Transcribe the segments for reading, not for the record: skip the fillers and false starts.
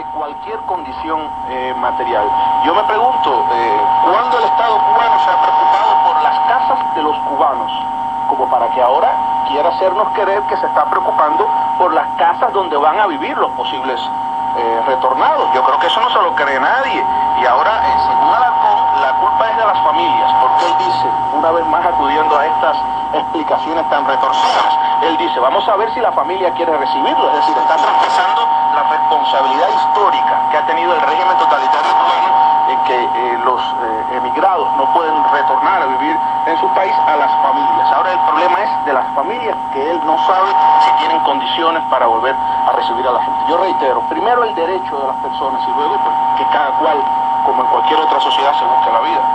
cualquier condición material. Yo me pregunto, ¿cuándo el Estado cubano se ha preocupado por las casas de los cubanos? Como para que ahora quiera hacernos creer que se está preocupando por las casas donde van a vivir los posibles retornados. Yo creo que eso no se lo cree nadie. Y ahora, según Alarcón, la culpa es de las familias, porque él dice, una vez más acudiendo a estas explicaciones tan retorcidas, él dice, vamos a ver si la familia quiere recibirlo. Es decir, está traspasando la responsabilidad histórica que ha tenido el régimen totalitario cubano, que los emigrados no pueden retornar a vivir en su país, a las familias. Ahora el problema es de las familias, que él no sabe si tienen condiciones para volver a recibir a la gente. Yo reitero, primero el derecho de las personas y luego pues, que cada cual, como en cualquier otra sociedad, se busque la vida.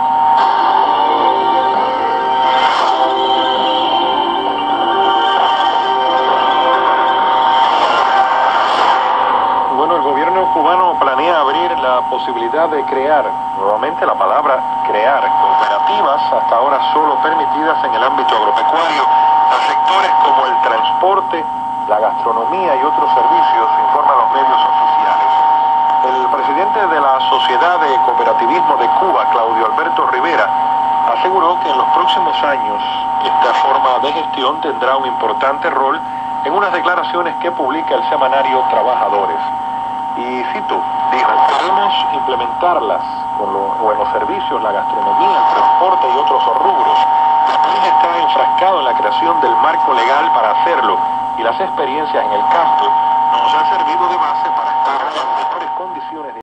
Bueno, el gobierno cubano planea abrir la posibilidad de crear, nuevamente la palabra crear, cooperativas hasta ahora solo permitidas en el ámbito agropecuario, a sectores como el transporte, la gastronomía y otros servicios, informan los medios oficiales. El presidente de la Sociedad de Cooperativismo de Cuba, Claudio Alberto Rivera, aseguró que en los próximos años esta forma de gestión tendrá un importante rol en unas declaraciones que publica el semanario Trabajadores. Y cito, dijo, queremos implementarlas en los servicios, la gastronomía, el transporte y otros rubros. El país está enfrascado en la creación del marco legal para hacerlo y las experiencias en el campo